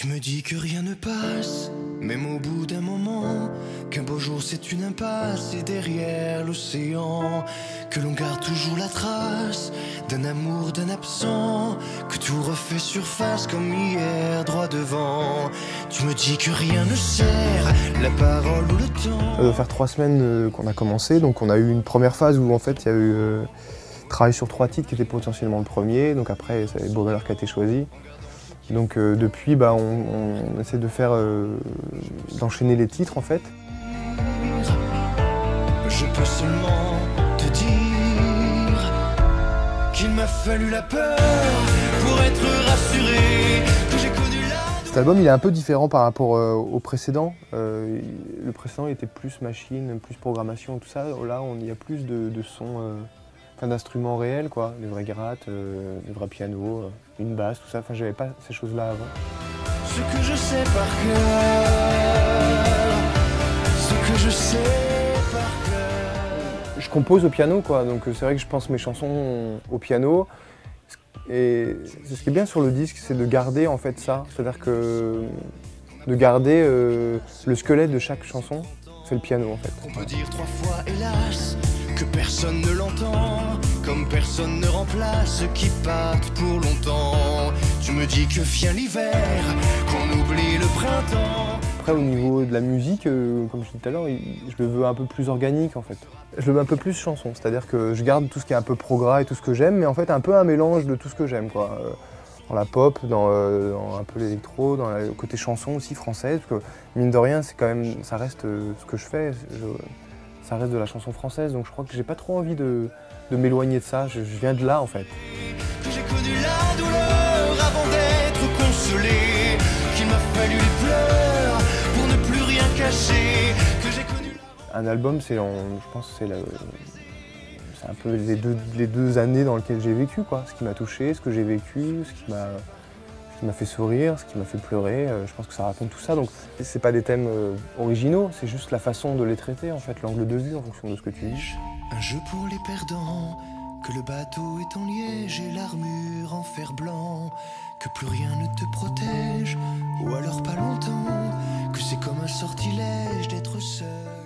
Tu me dis que rien ne passe, même au bout d'un moment, qu'un beau jour c'est une impasse et derrière l'océan, que l'on garde toujours la trace d'un amour, d'un absent, que tout refait surface comme hier droit devant. Tu me dis que rien ne sert, la parole ou le temps. Ça doit faire 3 semaines qu'on a commencé, donc on a eu une première phase où en fait il y a eu travail sur 3 titres qui étaient potentiellement le premier, donc après c'est Beau Malheur qui a été choisi. Donc depuis, on essaie de faire d'enchaîner les titres en fait. Je peux seulement te dire qu'il m'a fallu la peur pour être rassuré, que j'ai connu la... Cet album il est un peu différent par rapport au précédent. Le précédent il était plus machine, plus programmation, tout ça. Là il y a plus de sons, d'instruments réels quoi, des vrais grattes, des vrais pianos, une basse, tout ça. Enfin j'avais pas ces choses-là avant. Ce que je sais par cœur, ce que je sais par cœur. Je compose au piano quoi, donc c'est vrai que je pense mes chansons au piano. Et ce qui est bien sur le disque, c'est de garder en fait ça, c'est-à-dire que de garder le squelette de chaque chanson, c'est le piano en fait. On peut dire 3 fois hélas que personne ne l'entend, comme personne ne remplace ceux qui partent pour longtemps. Tu me dis que vient l'hiver, qu'on oublie le printemps. Après au niveau de la musique, comme je disais tout à l'heure, je le veux un peu plus organique en fait. Je le veux un peu plus chanson, c'est-à-dire que je garde tout ce qui est un peu progrès et tout ce que j'aime, mais en fait un peu un mélange de tout ce que j'aime quoi. Dans la pop, dans un peu l'électro, dans le côté chanson aussi française, parce que mine de rien, c'est quand même, ça reste ce que je fais, ça reste de la chanson française, donc je crois que j'ai pas trop envie de m'éloigner de ça, je viens de là en fait. Que j'ai connu la douleur avant d'être consolé, qu'il m'a fallu les pleurs pour ne plus rien cacher, que j'ai connu... Un album, je pense que c'est un peu les deux années dans lesquelles j'ai vécu, quoi. Ce qui m'a touché, ce que j'ai vécu, ce qui m'a fait sourire, ce qui m'a fait pleurer. Je pense que ça raconte tout ça. Donc, c'est pas des thèmes originaux, c'est juste la façon de les traiter, en fait, l'angle de vue en fonction de ce que tu dis. Un jeu pour les perdants, que le bateau est en liège et l'armure en fer blanc, que plus rien ne te protège, ou alors pas longtemps, que c'est comme un sortilège d'être seul.